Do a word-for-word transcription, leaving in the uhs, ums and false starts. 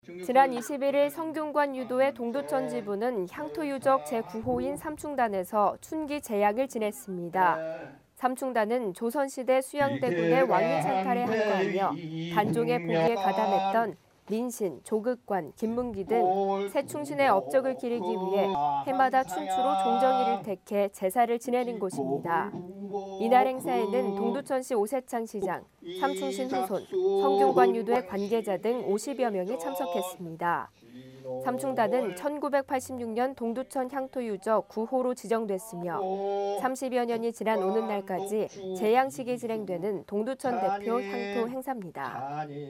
지난 이십일 일 성균관 유도의 동두천 지부는 향토 유적 제구 호인 삼충단에서 춘기 제약을 지냈습니다. 삼충단은 조선시대 수양대군의 왕위 찬탈에 한거하며 단종의 보기에 가담했던 민신, 조극관, 김문기 등 새충신의 업적을 기리기 위해 해마다 춘추로 종정일을 택해 제사를 지내는 곳입니다. 이날 행사에는 동두천시 오세창 시장, 삼충신 후손, 성균관 유도의 관계자 등 오십여 명이 참석했습니다. 삼충단은 천구백팔십육 년 동두천 향토 유적 구 호로 지정됐으며 삼십여 년이 지난 오는 날까지 제양식이 진행되는 동두천 대표 향토 행사입니다.